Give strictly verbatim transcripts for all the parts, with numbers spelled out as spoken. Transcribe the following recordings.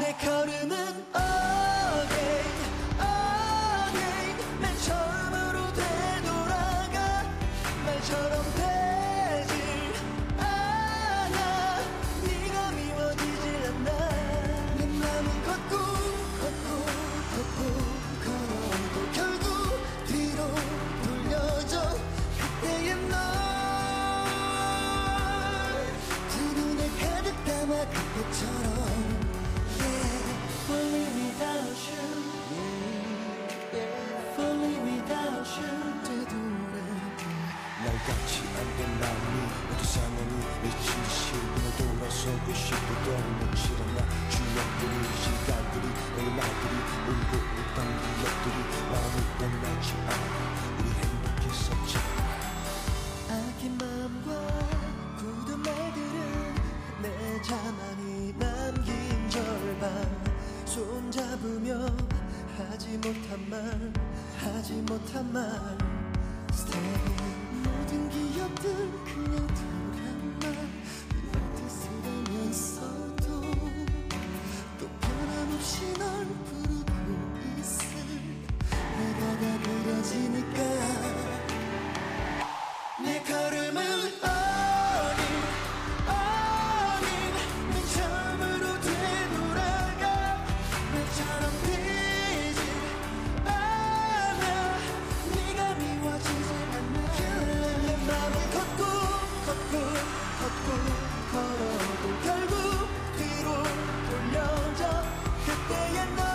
내 걸음은 again again 맨 처음으로 되돌아가 말처럼 되질 않아 네가 미워지질 않아 내 맘은 걷고 걷고 걷고 걸어도 결국 뒤로 돌려줘 그때의 널 두 눈에 가득 담아 그때처럼 Falling without you, yeah. Falling without you, 되돌아. 날 같이 안된 마음이 모두 상황이 미친 듯이 눈에 돌아서고 싶어도 놓질 않아 추억들이 시간들이 내 말들이 울고 있던 기억들이 마음을 떠나지 않아 우리 행복했었지 아낀 마음과 굳은 말들은 내 자만이 남긴 절반 손잡으며 하지 못한 말 하지 못한 말 Stay 모든 기억들 그냥 돌아나 네 뜻으라면서도 또 변함없이 널 부르고 있을 내가 다 그려지니까 내 걸음은 어린 어린 맨 처음으로 되돌아가 나처럼 되지 않아 네가 미워지지 않아 내 맘은 걷고 걷고 걷고 걸어도 결국 뒤로 돌려줘 그때의 널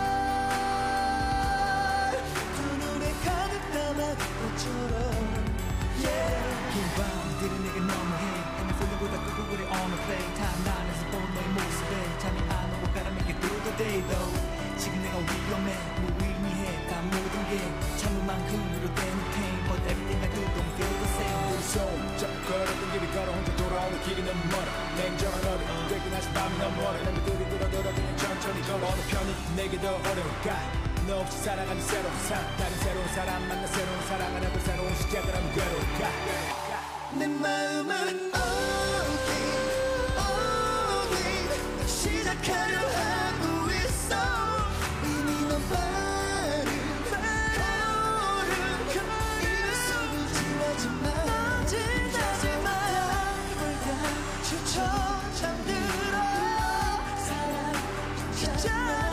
두 눈에 가득 담아 그것처럼 긴 밤들은 내게 너무해 And I feel 보다 끄고 그래 on the play 타임라인에서 본 너의 모습에 잠이 안 오고 gotta make it through the day though 지금 내가 위험해 무의미해 다 모든 게 참을 만큼으로 되는 pain But everything I do don't feel the same 우리 손잡고 걸었던 길을 걸어 혼자 돌아오는 길이 너무 멀어 냉정한 어른 되긴 아직 밤이 너무 멀어 내 밑들이 돌아돌아 그냥 천천히 걸어 어느 편이 내게 더 어려울까 너 없이 살아가는 새로운 삶 다른 새로운 사람 만나 새로운 사랑 하나도 새로운 시작을 하면 괴로울까 내 마음은 again again 시작하려 하고 있어 이미 넌 빠른 걸음 이를 속을 지나지만 지나지만 널 다 지쳐 잠들어 사랑 진짜